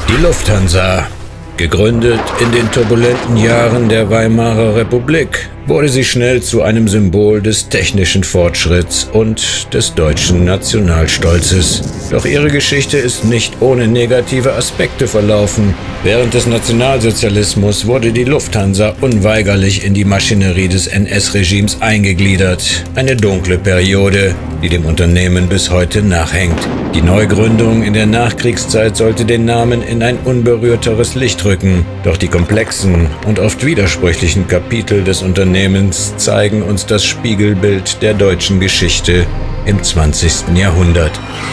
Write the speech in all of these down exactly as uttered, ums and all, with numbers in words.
Die Lufthansa. Gegründet in den turbulenten Jahren der Weimarer Republik, wurde sie schnell zu einem Symbol des technischen Fortschritts und des deutschen Nationalstolzes. Doch ihre Geschichte ist nicht ohne negative Aspekte verlaufen. Während des Nationalsozialismus wurde die Lufthansa unweigerlich in die Maschinerie des N S-Regimes eingegliedert. Eine dunkle Periode, die dem Unternehmen bis heute nachhängt. Die Neugründung in der Nachkriegszeit sollte den Namen in ein unberührteres Licht rücken. Doch die komplexen und oft widersprüchlichen Kapitel des Unternehmens zeigen uns das Spiegelbild der deutschen Geschichte im zwanzigsten Jahrhundert.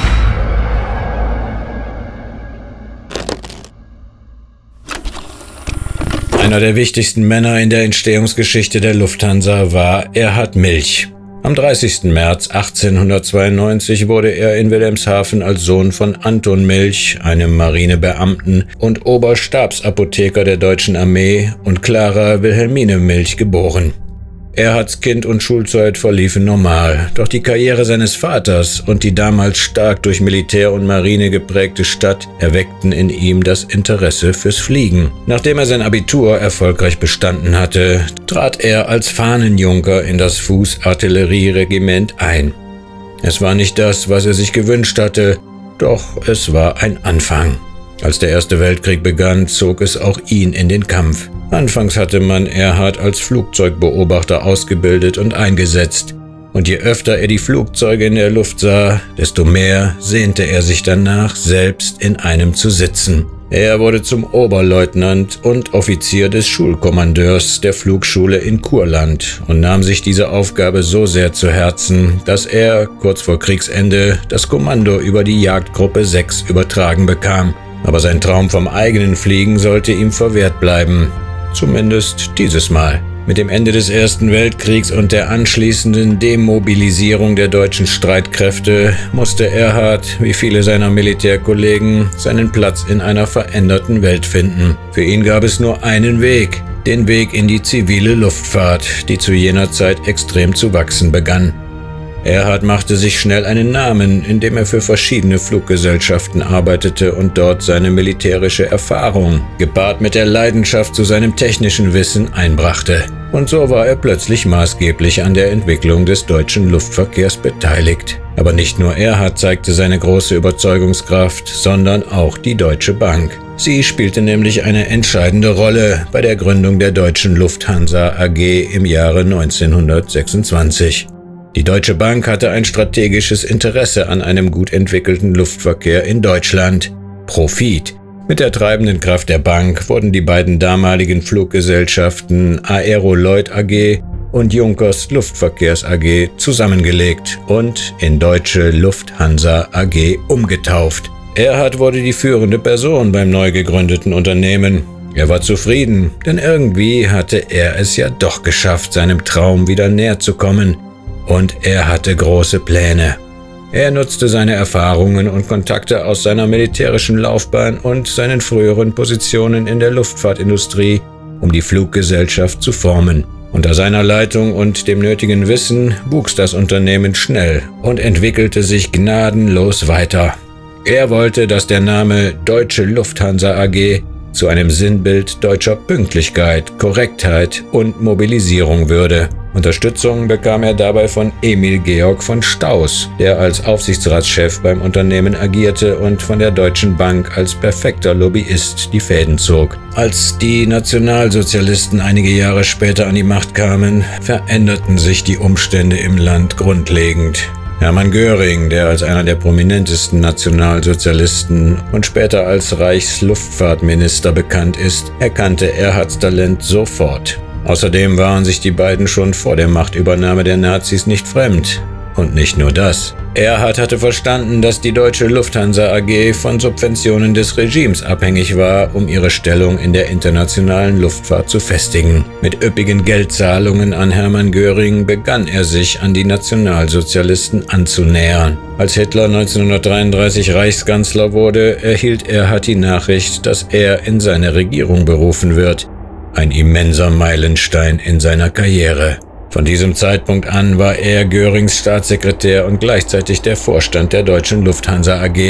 Einer der wichtigsten Männer in der Entstehungsgeschichte der Lufthansa war Erhard Milch. Am dreißigsten März achtzehnhundertzweiundneunzig wurde er in Wilhelmshaven als Sohn von Anton Milch, einem Marinebeamten und Oberstabsapotheker der Deutschen Armee, und Clara Wilhelmine Milch geboren. Erhards Kind- und Schulzeit verliefen normal, doch die Karriere seines Vaters und die damals stark durch Militär und Marine geprägte Stadt erweckten in ihm das Interesse fürs Fliegen. Nachdem er sein Abitur erfolgreich bestanden hatte, trat er als Fahnenjunker in das Fußartillerieregiment ein. Es war nicht das, was er sich gewünscht hatte, doch es war ein Anfang. Als der Erste Weltkrieg begann, zog es auch ihn in den Kampf. Anfangs hatte man Erhard als Flugzeugbeobachter ausgebildet und eingesetzt. Und je öfter er die Flugzeuge in der Luft sah, desto mehr sehnte er sich danach, selbst in einem zu sitzen. Er wurde zum Oberleutnant und Offizier des Schulkommandeurs der Flugschule in Kurland und nahm sich diese Aufgabe so sehr zu Herzen, dass er kurz vor Kriegsende das Kommando über die Jagdgruppe sechs übertragen bekam. Aber sein Traum vom eigenen Fliegen sollte ihm verwehrt bleiben. Zumindest dieses Mal. Mit dem Ende des Ersten Weltkriegs und der anschließenden Demobilisierung der deutschen Streitkräfte musste Erhard, wie viele seiner Militärkollegen, seinen Platz in einer veränderten Welt finden. Für ihn gab es nur einen Weg, den Weg in die zivile Luftfahrt, die zu jener Zeit extrem zu wachsen begann. Erhard machte sich schnell einen Namen, indem er für verschiedene Fluggesellschaften arbeitete und dort seine militärische Erfahrung, gepaart mit der Leidenschaft zu seinem technischen Wissen, einbrachte. Und so war er plötzlich maßgeblich an der Entwicklung des deutschen Luftverkehrs beteiligt. Aber nicht nur Erhard zeigte seine große Überzeugungskraft, sondern auch die Deutsche Bank. Sie spielte nämlich eine entscheidende Rolle bei der Gründung der Deutschen Lufthansa A G im Jahre neunzehnhundertsechsundzwanzig. Die Deutsche Bank hatte ein strategisches Interesse an einem gut entwickelten Luftverkehr in Deutschland. Profit. Mit der treibenden Kraft der Bank wurden die beiden damaligen Fluggesellschaften Aeroloid A G und Junkers Luftverkehrs A G zusammengelegt und in Deutsche Lufthansa A G umgetauft. Erhard wurde die führende Person beim neu gegründeten Unternehmen. Er war zufrieden, denn irgendwie hatte er es ja doch geschafft, seinem Traum wieder näher zu kommen. Und er hatte große Pläne. Er nutzte seine Erfahrungen und Kontakte aus seiner militärischen Laufbahn und seinen früheren Positionen in der Luftfahrtindustrie, um die Fluggesellschaft zu formen. Unter seiner Leitung und dem nötigen Wissen wuchs das Unternehmen schnell und entwickelte sich gnadenlos weiter. Er wollte, dass der Name Deutsche Lufthansa A G zu einem Sinnbild deutscher Pünktlichkeit, Korrektheit und Mobilisierung würde. Unterstützung bekam er dabei von Emil Georg von Staus, der als Aufsichtsratschef beim Unternehmen agierte und von der Deutschen Bank als perfekter Lobbyist die Fäden zog. Als die Nationalsozialisten einige Jahre später an die Macht kamen, veränderten sich die Umstände im Land grundlegend. Hermann Göring, der als einer der prominentesten Nationalsozialisten und später als Reichsluftfahrtminister bekannt ist, erkannte Erhards Talent sofort. Außerdem waren sich die beiden schon vor der Machtübernahme der Nazis nicht fremd. Und nicht nur das. Erhard hatte verstanden, dass die Deutsche Lufthansa A G von Subventionen des Regimes abhängig war, um ihre Stellung in der internationalen Luftfahrt zu festigen. Mit üppigen Geldzahlungen an Hermann Göring begann er sich an die Nationalsozialisten anzunähern. Als Hitler neunzehnhundertdreiunddreißig Reichskanzler wurde, erhielt Erhard die Nachricht, dass er in seine Regierung berufen wird. Ein immenser Meilenstein in seiner Karriere. Von diesem Zeitpunkt an war er Görings Staatssekretär und gleichzeitig der Vorstand der Deutschen Lufthansa A G.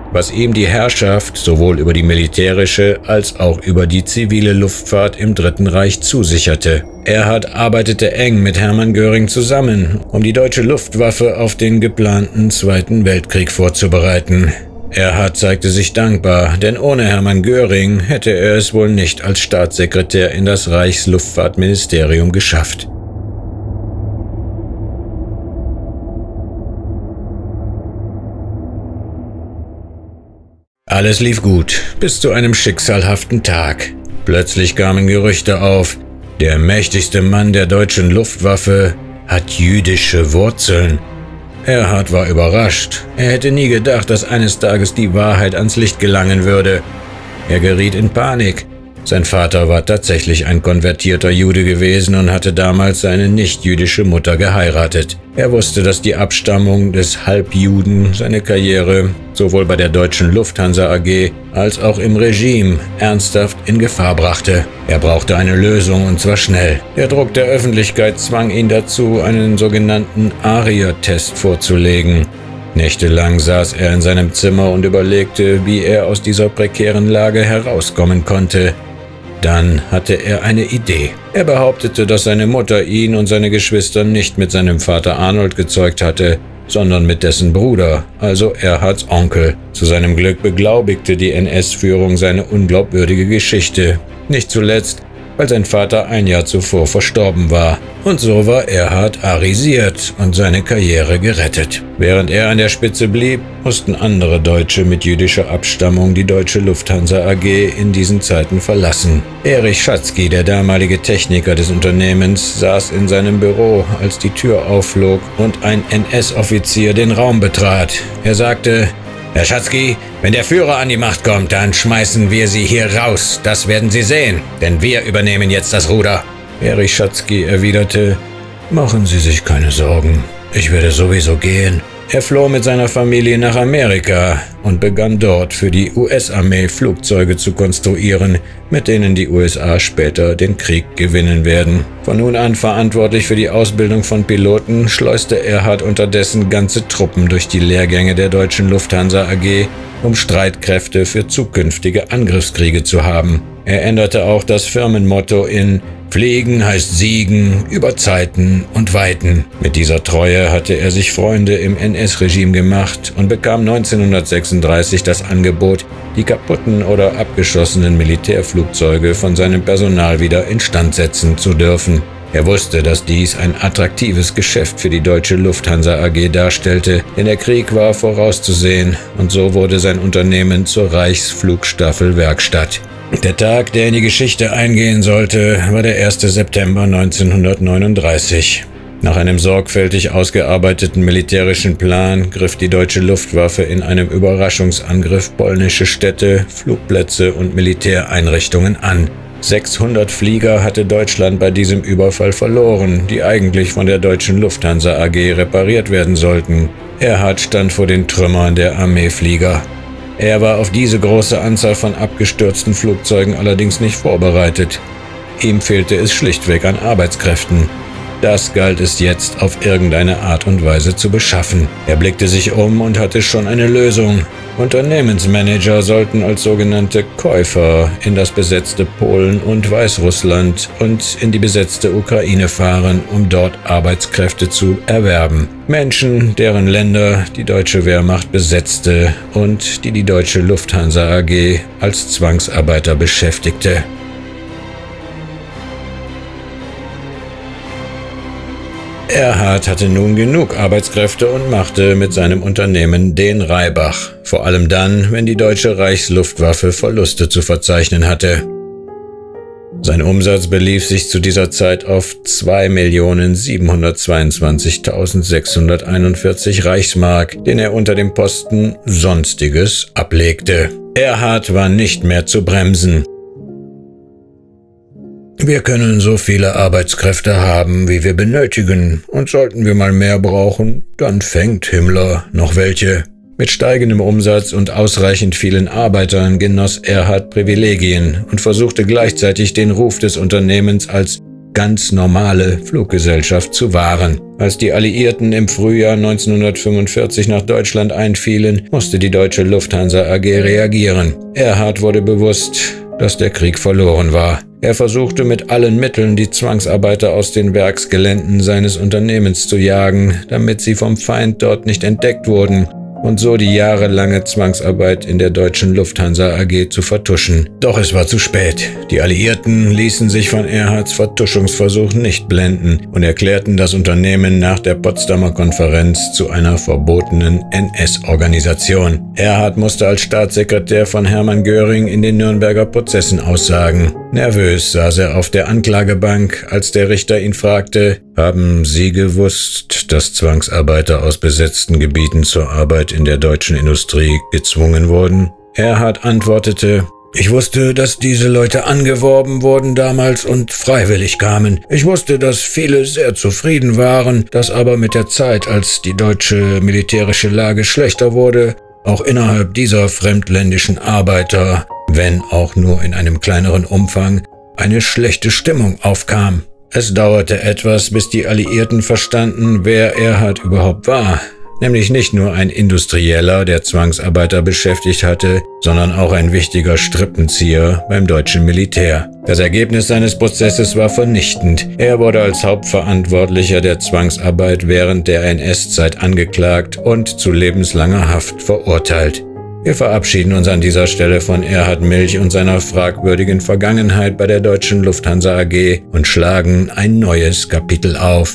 was ihm die Herrschaft sowohl über die militärische als auch über die zivile Luftfahrt im Dritten Reich zusicherte. Erhard arbeitete eng mit Hermann Göring zusammen, um die deutsche Luftwaffe auf den geplanten Zweiten Weltkrieg vorzubereiten. Erhard zeigte sich dankbar, denn ohne Hermann Göring hätte er es wohl nicht als Staatssekretär in das Reichsluftfahrtministerium geschafft. Alles lief gut, bis zu einem schicksalhaften Tag. Plötzlich kamen Gerüchte auf, der mächtigste Mann der deutschen Luftwaffe hat jüdische Wurzeln. Erhard war überrascht. Er hätte nie gedacht, dass eines Tages die Wahrheit ans Licht gelangen würde. Er geriet in Panik. Sein Vater war tatsächlich ein konvertierter Jude gewesen und hatte damals seine nicht-jüdische Mutter geheiratet. Er wusste, dass die Abstammung des Halbjuden seine Karriere sowohl bei der deutschen Lufthansa A G als auch im Regime ernsthaft in Gefahr brachte. Er brauchte eine Lösung und zwar schnell. Der Druck der Öffentlichkeit zwang ihn dazu, einen sogenannten Aria-Test vorzulegen. Nächtelang saß er in seinem Zimmer und überlegte, wie er aus dieser prekären Lage herauskommen konnte. Dann hatte er eine Idee. Er behauptete, dass seine Mutter ihn und seine Geschwister nicht mit seinem Vater Arnold gezeugt hatte, sondern mit dessen Bruder, also Erhards Onkel. Zu seinem Glück beglaubigte die N S-Führung seine unglaubwürdige Geschichte. Nicht zuletzt, weil sein Vater ein Jahr zuvor verstorben war. Und so war Erhard arisiert und seine Karriere gerettet. Während er an der Spitze blieb, mussten andere Deutsche mit jüdischer Abstammung die deutsche Lufthansa A G in diesen Zeiten verlassen. Erich Schatzky, der damalige Techniker des Unternehmens, saß in seinem Büro, als die Tür aufflog und ein N S-Offizier den Raum betrat. Er sagte: Herr Schatzky, wenn der Führer an die Macht kommt, dann schmeißen wir Sie hier raus. Das werden Sie sehen, denn wir übernehmen jetzt das Ruder. Erich Schatzky erwiderte: Machen Sie sich keine Sorgen, ich werde sowieso gehen. Er floh mit seiner Familie nach Amerika und begann dort für die U S-Armee Flugzeuge zu konstruieren, mit denen die U S A später den Krieg gewinnen werden. Von nun an verantwortlich für die Ausbildung von Piloten, schleuste Erhard unterdessen ganze Truppen durch die Lehrgänge der deutschen Lufthansa A G, um Streitkräfte für zukünftige Angriffskriege zu haben. Er änderte auch das Firmenmotto in Fliegen heißt Siegen über Zeiten und Weiten. Mit dieser Treue hatte er sich Freunde im N S-Regime gemacht und bekam neunzehnhundertsechsunddreißig das Angebot, die kaputten oder abgeschossenen Militärflugzeuge von seinem Personal wieder instand setzen zu dürfen. Er wusste, dass dies ein attraktives Geschäft für die deutsche Lufthansa A G darstellte, denn der Krieg war vorauszusehen und so wurde sein Unternehmen zur Reichsflugstaffel Werkstatt. Der Tag, der in die Geschichte eingehen sollte, war der erste September neunzehnhundertneununddreißig. Nach einem sorgfältig ausgearbeiteten militärischen Plan griff die deutsche Luftwaffe in einem Überraschungsangriff polnische Städte, Flugplätze und Militäreinrichtungen an. sechshundert Flieger hatte Deutschland bei diesem Überfall verloren, die eigentlich von der deutschen Lufthansa A G repariert werden sollten. Erhard stand vor den Trümmern der Armeeflieger. Er war auf diese große Anzahl von abgestürzten Flugzeugen allerdings nicht vorbereitet. Ihm fehlte es schlichtweg an Arbeitskräften. Das galt es jetzt auf irgendeine Art und Weise zu beschaffen. Er blickte sich um und hatte schon eine Lösung. Unternehmensmanager sollten als sogenannte Käufer in das besetzte Polen und Weißrussland und in die besetzte Ukraine fahren, um dort Arbeitskräfte zu erwerben. Menschen, deren Länder die deutsche Wehrmacht besetzte und die die deutsche Lufthansa A G als Zwangsarbeiter beschäftigte. Erhard hatte nun genug Arbeitskräfte und machte mit seinem Unternehmen den Reibach, vor allem dann, wenn die deutsche Reichsluftwaffe Verluste zu verzeichnen hatte. Sein Umsatz belief sich zu dieser Zeit auf zwei Millionen siebenhundertzweiundzwanzigtausendsechshunderteinundvierzig Reichsmark, den er unter dem Posten Sonstiges ablegte. Erhard war nicht mehr zu bremsen. Wir können so viele Arbeitskräfte haben, wie wir benötigen, und sollten wir mal mehr brauchen, dann fängt Himmler noch welche. Mit steigendem Umsatz und ausreichend vielen Arbeitern genoss Erhard Privilegien und versuchte gleichzeitig den Ruf des Unternehmens als ganz normale Fluggesellschaft zu wahren. Als die Alliierten im Frühjahr neunzehnhundertfünfundvierzig nach Deutschland einfielen, musste die deutsche Lufthansa A G reagieren. Erhard wurde bewusst, dass der Krieg verloren war. Er versuchte mit allen Mitteln, die Zwangsarbeiter aus den Werksgeländen seines Unternehmens zu jagen, damit sie vom Feind dort nicht entdeckt wurden und so die jahrelange Zwangsarbeit in der deutschen Lufthansa A G zu vertuschen. Doch es war zu spät. Die Alliierten ließen sich von Erhards Vertuschungsversuch nicht blenden und erklärten das Unternehmen nach der Potsdamer Konferenz zu einer verbotenen N S-Organisation. Erhard musste als Staatssekretär von Hermann Göring in den Nürnberger Prozessen aussagen. Nervös saß er auf der Anklagebank, als der Richter ihn fragte: Haben Sie gewusst, dass Zwangsarbeiter aus besetzten Gebieten zur Arbeit in der deutschen Industrie gezwungen wurden? Erhard antwortete: Ich wusste, dass diese Leute angeworben wurden damals und freiwillig kamen. Ich wusste, dass viele sehr zufrieden waren, dass aber mit der Zeit, als die deutsche militärische Lage schlechter wurde, auch innerhalb dieser fremdländischen Arbeiter, wenn auch nur in einem kleineren Umfang, eine schlechte Stimmung aufkam. Es dauerte etwas, bis die Alliierten verstanden, wer Erhard überhaupt war. Nämlich nicht nur ein Industrieller, der Zwangsarbeiter beschäftigt hatte, sondern auch ein wichtiger Strippenzieher beim deutschen Militär. Das Ergebnis seines Prozesses war vernichtend. Er wurde als Hauptverantwortlicher der Zwangsarbeit während der N S-Zeit angeklagt und zu lebenslanger Haft verurteilt. Wir verabschieden uns an dieser Stelle von Erhard Milch und seiner fragwürdigen Vergangenheit bei der deutschen Lufthansa A G und schlagen ein neues Kapitel auf.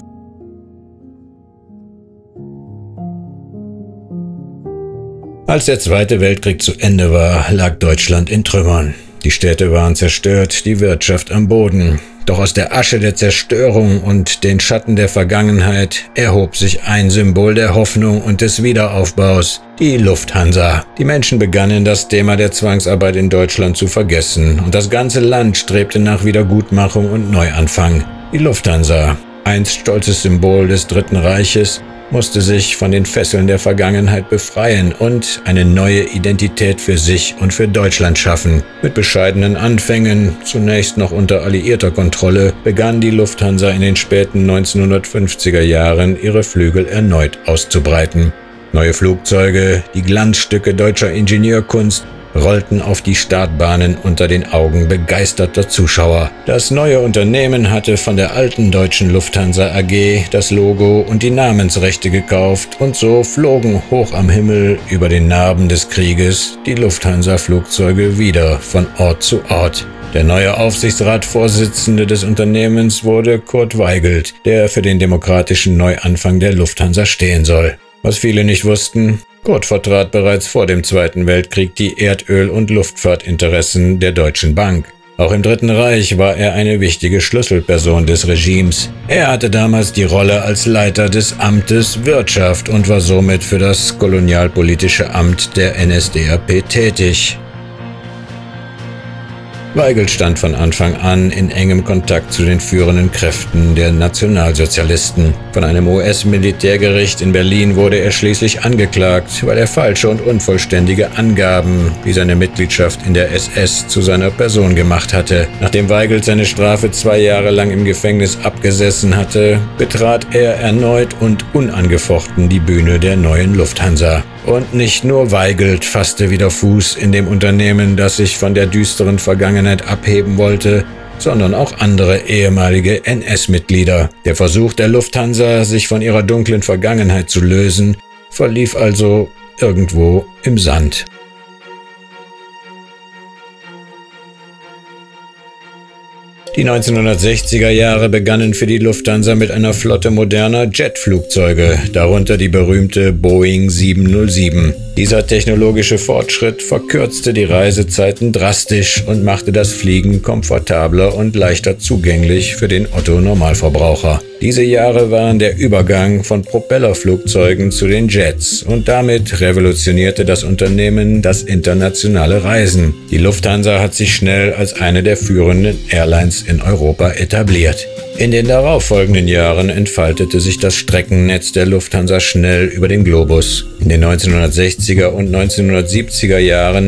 Als der Zweite Weltkrieg zu Ende war, lag Deutschland in Trümmern. Die Städte waren zerstört, die Wirtschaft am Boden. Doch aus der Asche der Zerstörung und den Schatten der Vergangenheit erhob sich ein Symbol der Hoffnung und des Wiederaufbaus, die Lufthansa. Die Menschen begannen, das Thema der Zwangsarbeit in Deutschland zu vergessen und das ganze Land strebte nach Wiedergutmachung und Neuanfang. Die Lufthansa, einst stolzes Symbol des Dritten Reiches, musste sich von den Fesseln der Vergangenheit befreien und eine neue Identität für sich und für Deutschland schaffen. Mit bescheidenen Anfängen, zunächst noch unter alliierter Kontrolle, begann die Lufthansa in den späten neunzehnhundertfünfziger Jahren ihre Flügel erneut auszubreiten. Neue Flugzeuge, die Glanzstücke deutscher Ingenieurkunst, rollten auf die Startbahnen unter den Augen begeisterter Zuschauer. Das neue Unternehmen hatte von der alten deutschen Lufthansa A G das Logo und die Namensrechte gekauft und so flogen hoch am Himmel über den Narben des Krieges die Lufthansa-Flugzeuge wieder von Ort zu Ort. Der neue Aufsichtsratsvorsitzende des Unternehmens wurde Kurt Weigelt, der für den demokratischen Neuanfang der Lufthansa stehen soll. Was viele nicht wussten: Kurt vertrat bereits vor dem Zweiten Weltkrieg die Erdöl- und Luftfahrtinteressen der Deutschen Bank. Auch im Dritten Reich war er eine wichtige Schlüsselperson des Regimes. Er hatte damals die Rolle als Leiter des Amtes Wirtschaft und war somit für das kolonialpolitische Amt der N S D A P tätig. Weigelt stand von Anfang an in engem Kontakt zu den führenden Kräften der Nationalsozialisten. Von einem U S-Militärgericht in Berlin wurde er schließlich angeklagt, weil er falsche und unvollständige Angaben wie seine Mitgliedschaft in der S S zu seiner Person gemacht hatte. Nachdem Weigelt seine Strafe zwei Jahre lang im Gefängnis abgesessen hatte, betrat er erneut und unangefochten die Bühne der neuen Lufthansa. Und nicht nur Weigelt fasste wieder Fuß in dem Unternehmen, das sich von der düsteren Vergangenheit abheben wollte, sondern auch andere ehemalige N S-Mitglieder. Der Versuch der Lufthansa, sich von ihrer dunklen Vergangenheit zu lösen, verlief also irgendwo im Sand. Die neunzehnhundertsechziger Jahre begannen für die Lufthansa mit einer Flotte moderner Jetflugzeuge, darunter die berühmte Boeing sieben null sieben. Dieser technologische Fortschritt verkürzte die Reisezeiten drastisch und machte das Fliegen komfortabler und leichter zugänglich für den Otto-Normalverbraucher. Diese Jahre waren der Übergang von Propellerflugzeugen zu den Jets und damit revolutionierte das Unternehmen das internationale Reisen. Die Lufthansa hat sich schnell als eine der führenden Airlines in Europa etabliert. In den darauffolgenden Jahren entfaltete sich das Streckennetz der Lufthansa schnell über den Globus. In den neunzehnhundertsechziger und neunzehnhundertsiebziger Jahren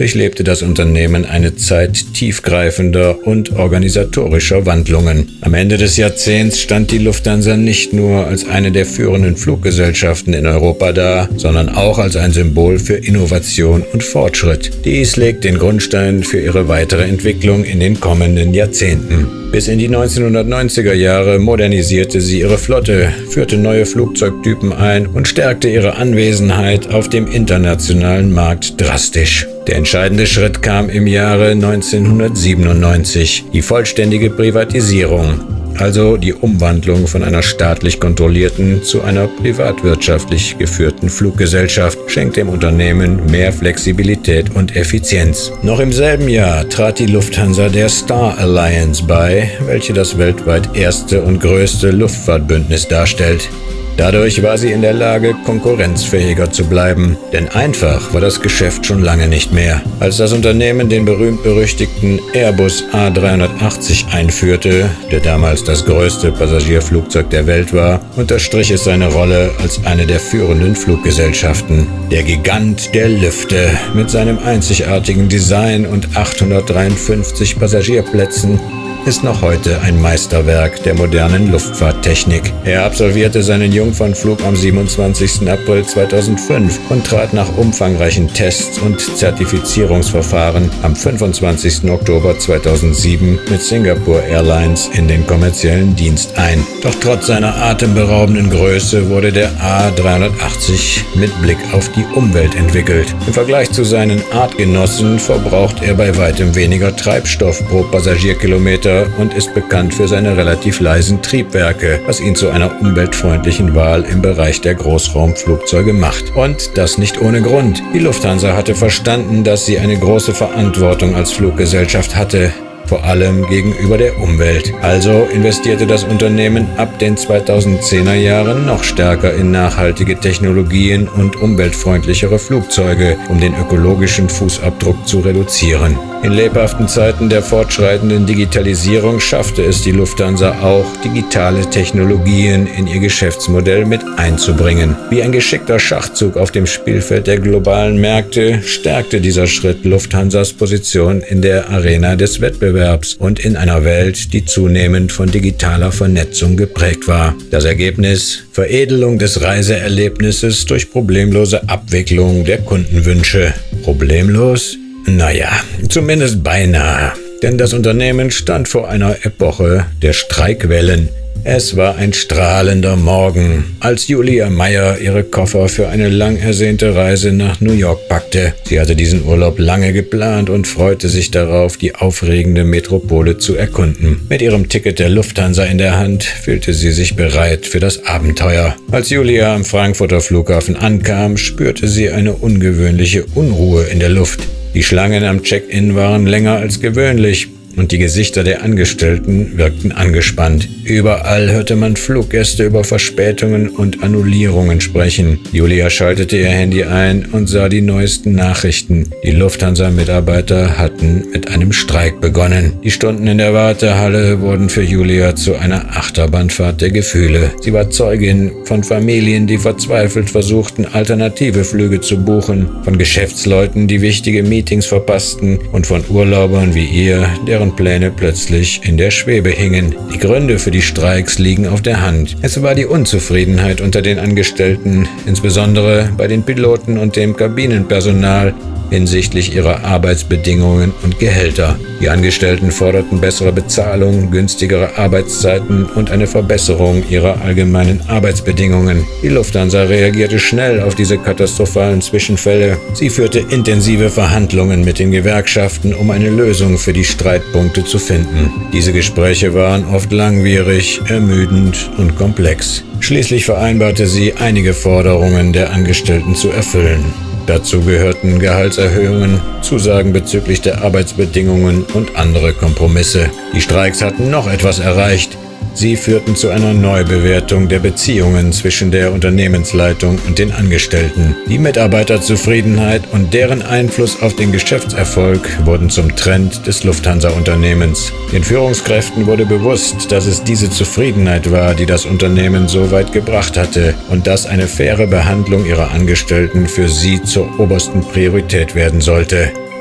durchlebte das Unternehmen eine Zeit tiefgreifender und organisatorischer Wandlungen. Am Ende des Jahrzehnts stand die Lufthansa nicht nur als eine der führenden Fluggesellschaften in Europa da, sondern auch als ein Symbol für Innovation und Fortschritt. Dies legt den Grundstein für ihre weitere Entwicklung in den kommenden Jahrzehnten. Bis in die neunzehnhundertneunziger Jahre modernisierte sie ihre Flotte, führte neue Flugzeugtypen ein und stärkte ihre Anwesenheit auf dem internationalen Markt drastisch. Der entscheidende Schritt kam im Jahre neunzehnhundertsiebenundneunzig, die vollständige Privatisierung, also die Umwandlung von einer staatlich kontrollierten zu einer privatwirtschaftlich geführten Fluggesellschaft, schenkt dem Unternehmen mehr Flexibilität und Effizienz. Noch im selben Jahr trat die Lufthansa der Star Alliance bei, welche das weltweit erste und größte Luftfahrtbündnis darstellt. Dadurch war sie in der Lage, konkurrenzfähiger zu bleiben, denn einfach war das Geschäft schon lange nicht mehr. Als das Unternehmen den berühmt-berüchtigten Airbus A dreihundertachtzig einführte, der damals das größte Passagierflugzeug der Welt war, unterstrich es seine Rolle als eine der führenden Fluggesellschaften. Der Gigant der Lüfte mit seinem einzigartigen Design und achthundertdreiundfünfzig Passagierplätzen ist noch heute ein Meisterwerk der modernen Luftfahrttechnik. Er absolvierte seinen Jungfernflug am siebenundzwanzigsten April zweitausendfünf und trat nach umfangreichen Tests und Zertifizierungsverfahren am fünfundzwanzigsten Oktober zweitausendsieben mit Singapore Airlines in den kommerziellen Dienst ein. Doch trotz seiner atemberaubenden Größe wurde der A dreihundertachtzig mit Blick auf die Umwelt entwickelt. Im Vergleich zu seinen Artgenossen verbraucht er bei weitem weniger Treibstoff pro Passagierkilometer und ist bekannt für seine relativ leisen Triebwerke, was ihn zu einer umweltfreundlichen Wahl im Bereich der Großraumflugzeuge macht. Und das nicht ohne Grund. Die Lufthansa hatte verstanden, dass sie eine große Verantwortung als Fluggesellschaft hatte, vor allem gegenüber der Umwelt. Also investierte das Unternehmen ab den zweitausendzehner Jahren noch stärker in nachhaltige Technologien und umweltfreundlichere Flugzeuge, um den ökologischen Fußabdruck zu reduzieren. In lebhaften Zeiten der fortschreitenden Digitalisierung schaffte es die Lufthansa auch, digitale Technologien in ihr Geschäftsmodell mit einzubringen. Wie ein geschickter Schachzug auf dem Spielfeld der globalen Märkte stärkte dieser Schritt Lufthansas Position in der Arena des Wettbewerbs und in einer Welt, die zunehmend von digitaler Vernetzung geprägt war. Das Ergebnis: Veredelung des Reiseerlebnisses durch problemlose Abwicklung der Kundenwünsche. Problemlos? Naja, zumindest beinahe. Denn das Unternehmen stand vor einer Epoche der Streikwellen. Es war ein strahlender Morgen, als Julia Meyer ihre Koffer für eine lang ersehnte Reise nach New York packte. Sie hatte diesen Urlaub lange geplant und freute sich darauf, die aufregende Metropole zu erkunden. Mit ihrem Ticket der Lufthansa in der Hand fühlte sie sich bereit für das Abenteuer. Als Julia am Frankfurter Flughafen ankam, spürte sie eine ungewöhnliche Unruhe in der Luft. Die Schlangen am Check-in waren länger als gewöhnlich und die Gesichter der Angestellten wirkten angespannt. Überall hörte man Fluggäste über Verspätungen und Annullierungen sprechen. Julia schaltete ihr Handy ein und sah die neuesten Nachrichten. Die Lufthansa-Mitarbeiter hatten mit einem Streik begonnen. Die Stunden in der Wartehalle wurden für Julia zu einer Achterbahnfahrt der Gefühle. Sie war Zeugin von Familien, die verzweifelt versuchten, alternative Flüge zu buchen, von Geschäftsleuten, die wichtige Meetings verpassten und von Urlaubern wie ihr, deren Pläne plötzlich in der Schwebe hingen. Die Gründe für die Streiks liegen auf der Hand. Es war die Unzufriedenheit unter den Angestellten, insbesondere bei den Piloten und dem Kabinenpersonal, hinsichtlich ihrer Arbeitsbedingungen und Gehälter. Die Angestellten forderten bessere Bezahlung, günstigere Arbeitszeiten und eine Verbesserung ihrer allgemeinen Arbeitsbedingungen. Die Lufthansa reagierte schnell auf diese katastrophalen Zwischenfälle. Sie führte intensive Verhandlungen mit den Gewerkschaften, um eine Lösung für die Streitpunkte zu finden. Diese Gespräche waren oft langwierig, ermüdend und komplex. Schließlich vereinbarte sie, einige Forderungen der Angestellten zu erfüllen. Dazu gehörten Gehaltserhöhungen, Zusagen bezüglich der Arbeitsbedingungen und andere Kompromisse. Die Streiks hatten noch etwas erreicht. Sie führten zu einer Neubewertung der Beziehungen zwischen der Unternehmensleitung und den Angestellten. Die Mitarbeiterzufriedenheit und deren Einfluss auf den Geschäftserfolg wurden zum Trend des Lufthansa-Unternehmens. Den Führungskräften wurde bewusst, dass es diese Zufriedenheit war, die das Unternehmen so weit gebracht hatte und dass eine faire Behandlung ihrer Angestellten für sie zur obersten Priorität werden sollte.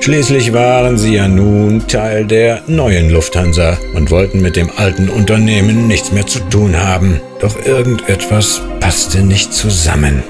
Schließlich waren sie ja nun Teil der neuen Lufthansa und wollten mit dem alten Unternehmen nichts mehr zu tun haben. Doch irgendetwas passte nicht zusammen.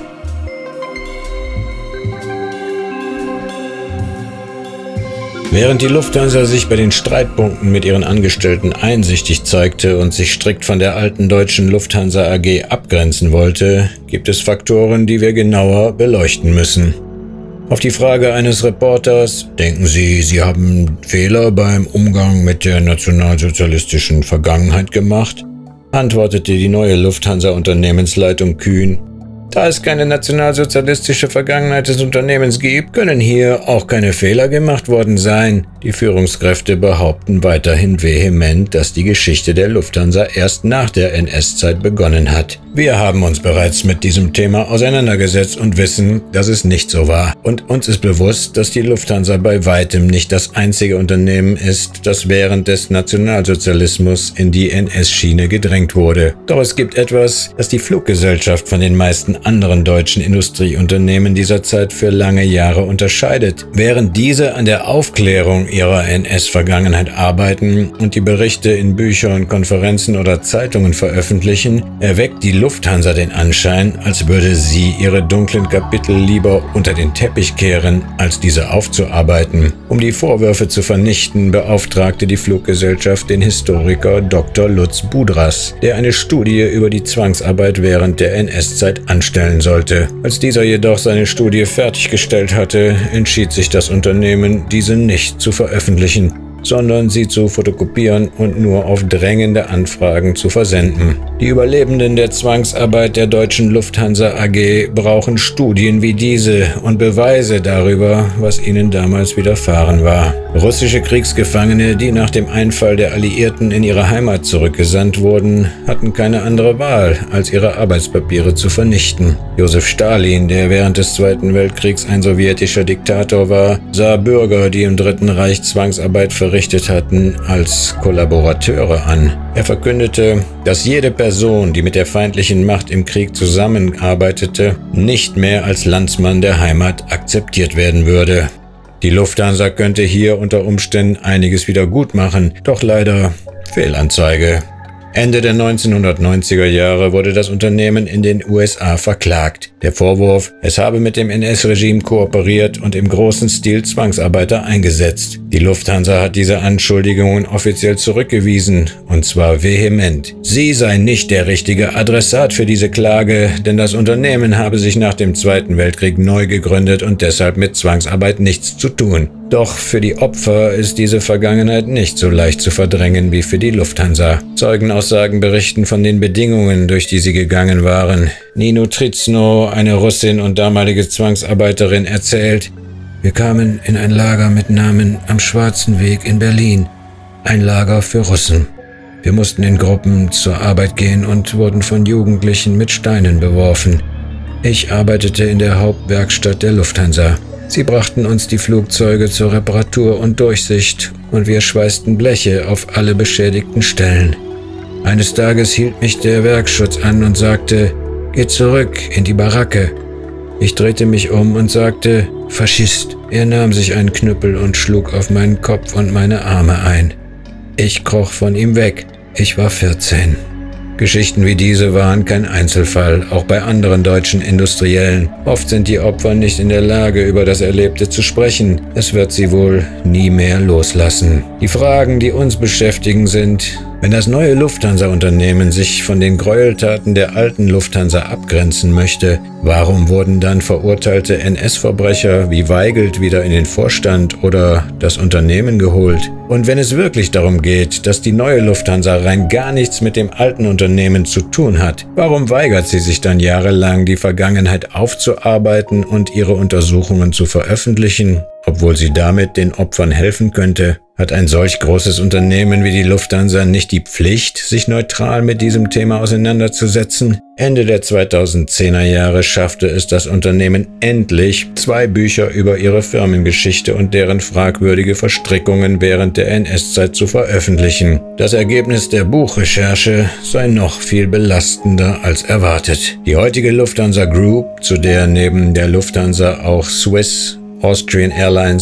Während die Lufthansa sich bei den Streitpunkten mit ihren Angestellten einsichtig zeigte und sich strikt von der alten deutschen Lufthansa A G abgrenzen wollte, gibt es Faktoren, die wir genauer beleuchten müssen. Auf die Frage eines Reporters, denken Sie, Sie haben Fehler beim Umgang mit der nationalsozialistischen Vergangenheit gemacht, antwortete die neue Lufthansa-Unternehmensleitung kühn: Da es keine nationalsozialistische Vergangenheit des Unternehmens gibt, können hier auch keine Fehler gemacht worden sein. Die Führungskräfte behaupten weiterhin vehement, dass die Geschichte der Lufthansa erst nach der N S-Zeit begonnen hat. Wir haben uns bereits mit diesem Thema auseinandergesetzt und wissen, dass es nicht so war. Und uns ist bewusst, dass die Lufthansa bei weitem nicht das einzige Unternehmen ist, das während des Nationalsozialismus in die N S-Schiene gedrängt wurde. Doch es gibt etwas, das die Fluggesellschaft von den meisten anderen deutschen Industrieunternehmen dieser Zeit für lange Jahre unterscheidet. Während diese an der Aufklärung ihrer N S-Vergangenheit arbeiten und die Berichte in Büchern, Konferenzen oder Zeitungen veröffentlichen, erweckt die Lufthansa den Anschein, als würde sie ihre dunklen Kapitel lieber unter den Teppich kehren, als diese aufzuarbeiten. Um die Vorwürfe zu vernichten, beauftragte die Fluggesellschaft den Historiker Doktor Lutz Budras, der eine Studie über die Zwangsarbeit während der N S-Zeit anstellen sollte. Als dieser jedoch seine Studie fertiggestellt hatte, entschied sich das Unternehmen, diese nicht zu veröffentlichen, sondern sie zu fotokopieren und nur auf drängende Anfragen zu versenden. Die Überlebenden der Zwangsarbeit der deutschen Lufthansa A G brauchen Studien wie diese und Beweise darüber, was ihnen damals widerfahren war. Russische Kriegsgefangene, die nach dem Einfall der Alliierten in ihre Heimat zurückgesandt wurden, hatten keine andere Wahl, als ihre Arbeitspapiere zu vernichten. Josef Stalin, der während des Zweiten Weltkriegs ein sowjetischer Diktator war, sah Bürger, die im Dritten Reich Zwangsarbeit verrichtet hatten, als Kollaborateure an. Er verkündete, dass jede Person, die mit der feindlichen Macht im Krieg zusammenarbeitete, nicht mehr als Landsmann der Heimat akzeptiert werden würde. Die Lufthansa könnte hier unter Umständen einiges wieder gut machen, doch leider Fehlanzeige. Ende der neunzehnhundertneunziger Jahre wurde das Unternehmen in den U S A verklagt. Der Vorwurf, es habe mit dem N S-Regime kooperiert und im großen Stil Zwangsarbeiter eingesetzt. Die Lufthansa hat diese Anschuldigungen offiziell zurückgewiesen, und zwar vehement. Sie sei nicht der richtige Adressat für diese Klage, denn das Unternehmen habe sich nach dem Zweiten Weltkrieg neu gegründet und deshalb mit Zwangsarbeit nichts zu tun. Doch für die Opfer ist diese Vergangenheit nicht so leicht zu verdrängen wie für die Lufthansa. Zeugenaussagen berichten von den Bedingungen, durch die sie gegangen waren. Nino Trizno, eine Russin und damalige Zwangsarbeiterin, erzählt: Wir kamen in ein Lager mit Namen Am Schwarzen Weg in Berlin. Ein Lager für Russen. Wir mussten in Gruppen zur Arbeit gehen und wurden von Jugendlichen mit Steinen beworfen. Ich arbeitete in der Hauptwerkstatt der Lufthansa. Sie brachten uns die Flugzeuge zur Reparatur und Durchsicht und wir schweißten Bleche auf alle beschädigten Stellen. Eines Tages hielt mich der Werkschutz an und sagte: Geh zurück in die Baracke. Ich drehte mich um und sagte: Faschist. Er nahm sich einen Knüppel und schlug auf meinen Kopf und meine Arme ein. Ich kroch von ihm weg. Ich war vierzehn. Geschichten wie diese waren kein Einzelfall, auch bei anderen deutschen Industriellen. Oft sind die Opfer nicht in der Lage, über das Erlebte zu sprechen. Es wird sie wohl nie mehr loslassen. Die Fragen, die uns beschäftigen, sind: Wenn das neue Lufthansa-Unternehmen sich von den Gräueltaten der alten Lufthansa abgrenzen möchte, warum wurden dann verurteilte N S-Verbrecher wie Weigelt wieder in den Vorstand oder das Unternehmen geholt? Und wenn es wirklich darum geht, dass die neue Lufthansa rein gar nichts mit dem alten Unternehmen zu tun hat, warum weigert sie sich dann jahrelang, die Vergangenheit aufzuarbeiten und ihre Untersuchungen zu veröffentlichen, obwohl sie damit den Opfern helfen könnte? Hat ein solch großes Unternehmen wie die Lufthansa nicht die Pflicht, sich neutral mit diesem Thema auseinanderzusetzen? Ende der zweitausendzehner Jahre schaffte es das Unternehmen endlich, zwei Bücher über ihre Firmengeschichte und deren fragwürdige Verstrickungen während der N S-Zeit zu veröffentlichen. Das Ergebnis der Buchrecherche sei noch viel belastender als erwartet. Die heutige Lufthansa Group, zu der neben der Lufthansa auch Swiss, Austrian Airlines,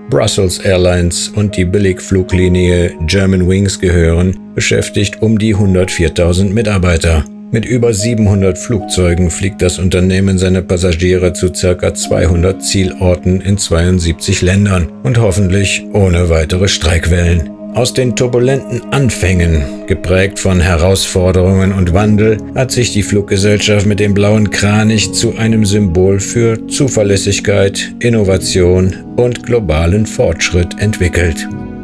Brussels Airlines und die Billigfluglinie Germanwings gehören, beschäftigt um die hundertviertausend Mitarbeiter. Mit über siebenhundert Flugzeugen fliegt das Unternehmen seine Passagiere zu ca. zweihundert Zielorten in zweiundsiebzig Ländern und hoffentlich ohne weitere Streikwellen. Aus den turbulenten Anfängen, geprägt von Herausforderungen und Wandel, hat sich die Fluggesellschaft mit dem blauen Kranich zu einem Symbol für Zuverlässigkeit, Innovation und globalen Fortschritt entwickelt.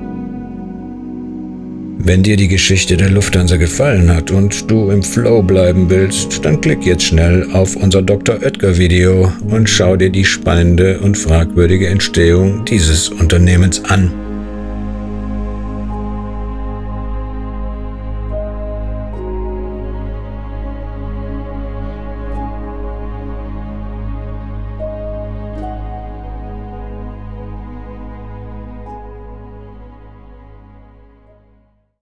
Wenn dir die Geschichte der Lufthansa gefallen hat und du im Flow bleiben willst, dann klick jetzt schnell auf unser Doktor Oetker Video und schau dir die spannende und fragwürdige Entstehung dieses Unternehmens an.